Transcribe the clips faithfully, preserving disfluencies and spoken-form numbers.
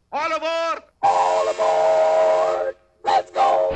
All aboard! All aboard! Let's go!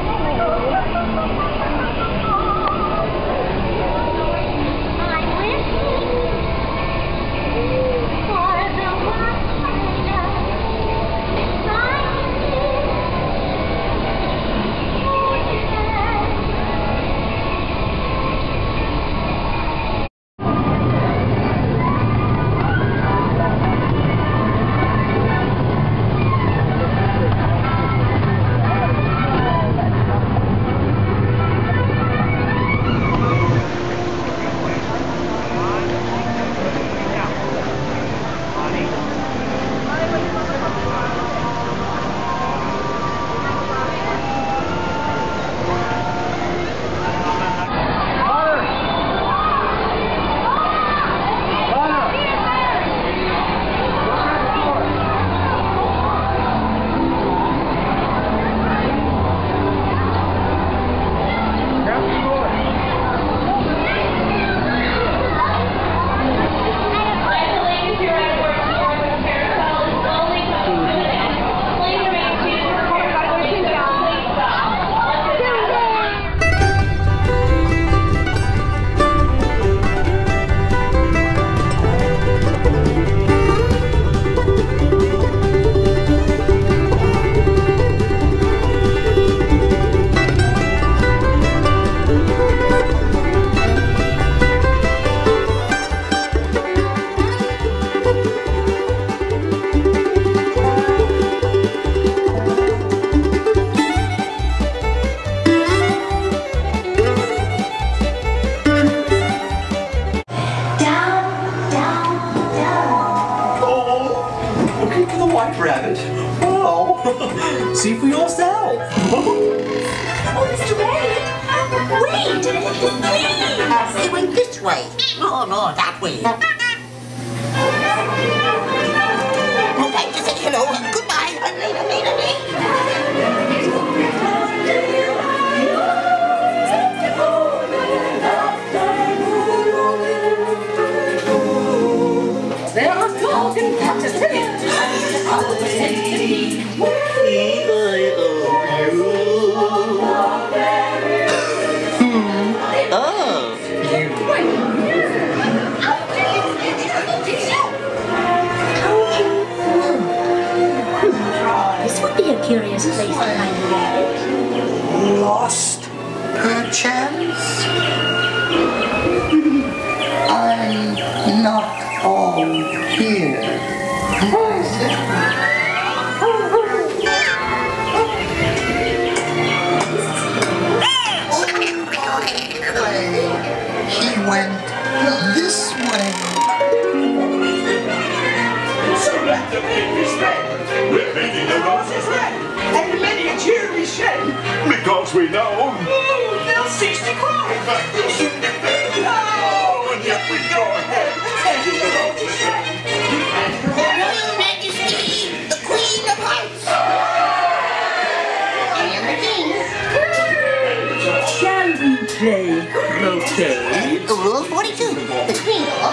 Rabbit. Wow. See for yourself. Oh, Mister Rabbit. Wait. Please. It went this way. No, no, that way. Okay, just say hello. Goodbye. I'm late, I'm late, I'm late. There are dog and cat attendants. This would be a curious place to find a rabbit. Lost, perchance? I'm not all here. He went this way. So let the baby spread. We're making the roses red. And many a tear we shed. Because we know. Ooh, they'll cease to cry. Oh, and yet we go ahead. Planting the roses red. Royal Majesty, the Queen of Hearts. And the King. Shall we play croquet? Rule forty-two. The Queen of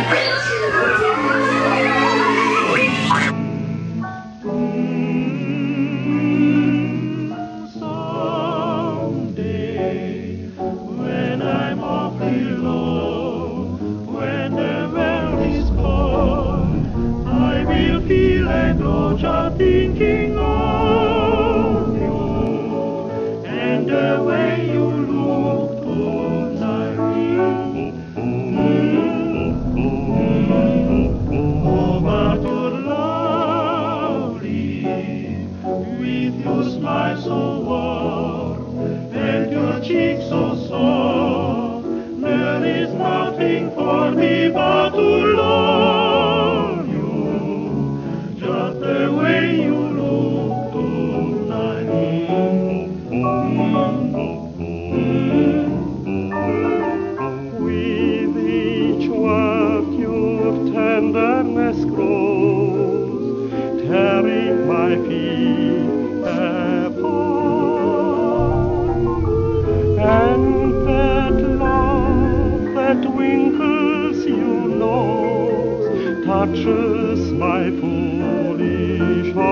thinking of you and the way you look tonight. Oh, but you're lovely with your smile so warm and your cheeks so soft. There is nothing for me but to love you, just the way you look tonight. With each word your tenderness grows, tearing my feet apart. And that love that twinkles your nose touches my foolish heart.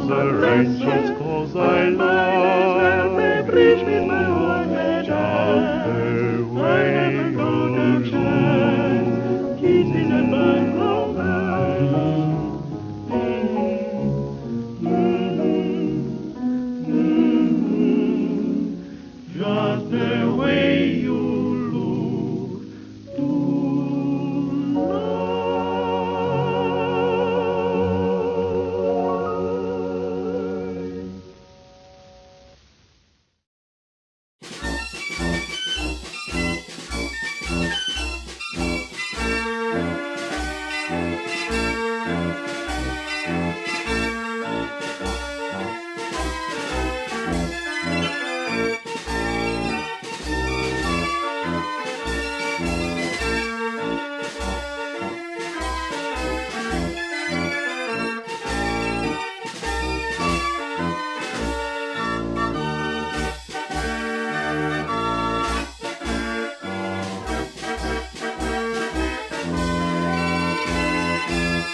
the rain just 'cause I love you. Just the way you look, kissing and just the way you look tonight.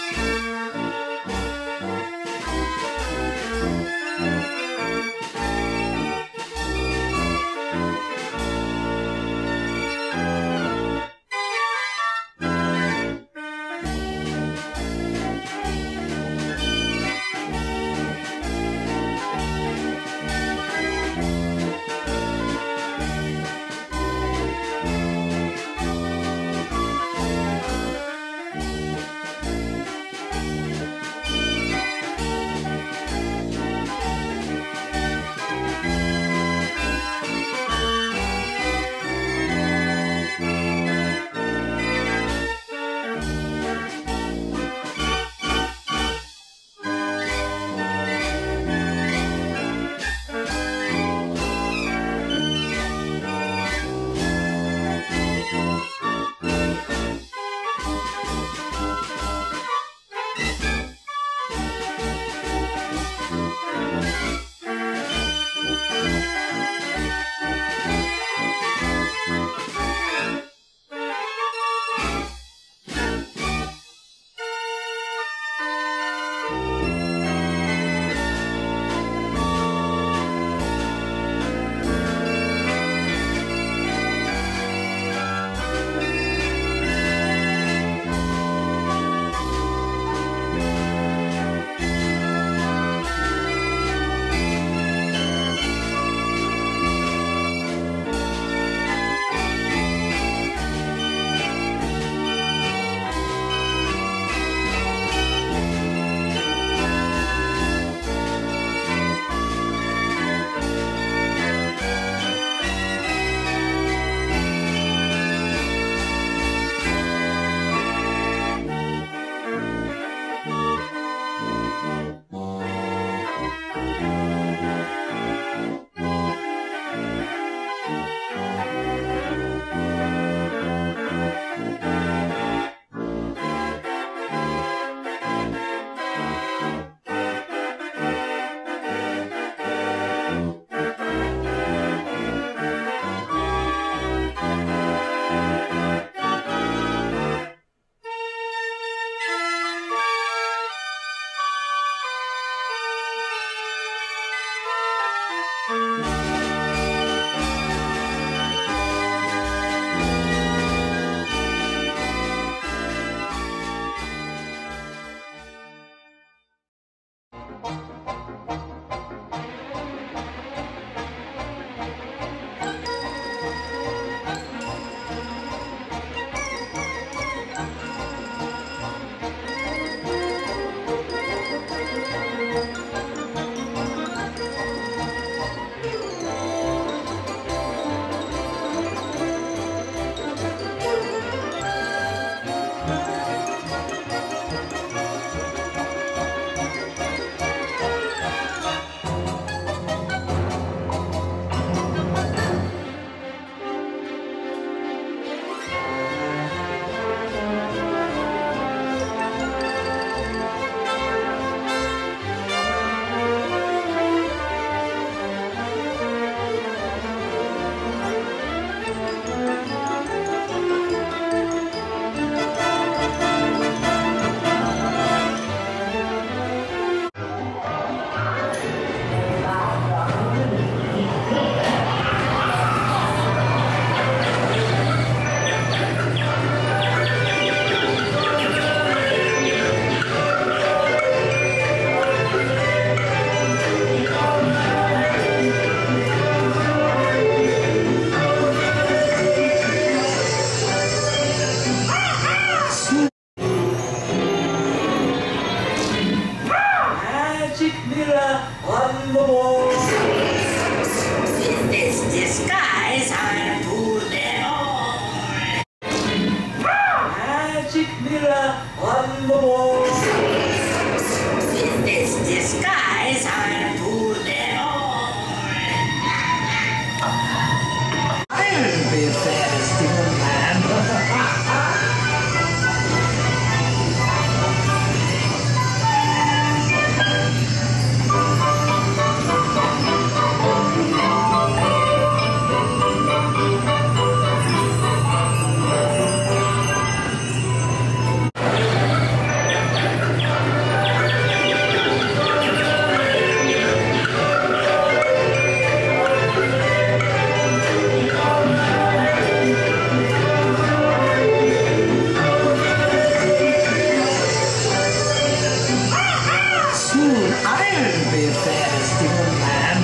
on the wall. With this disguise, I'll fool them all. I'll be a fairest young man. I'll be a fairest young man.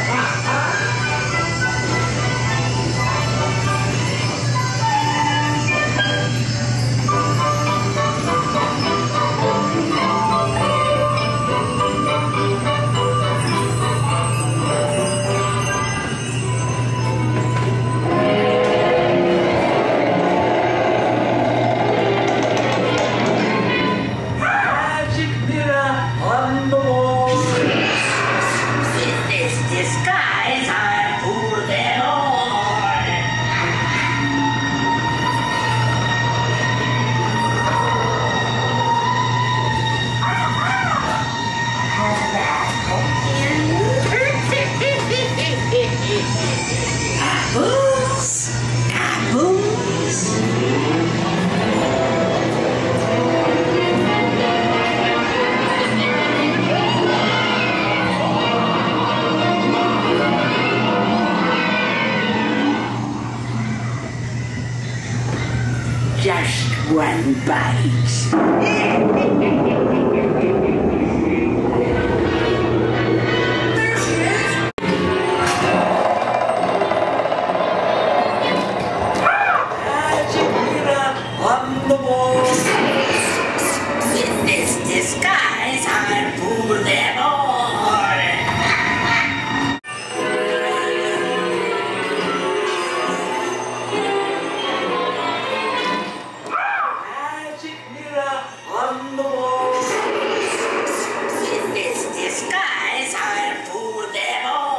Magic mirror on the wall. With this disguise, I'll fool them all. Apples, apples. Just one bite. Magic mirror on the wall. With this disguise, I'll fool them all. Magic mirror on the wall. With this disguise, I'll fool them all.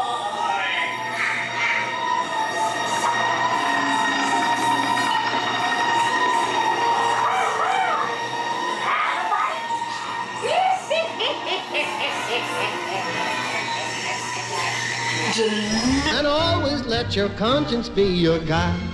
And always let your conscience be your guide.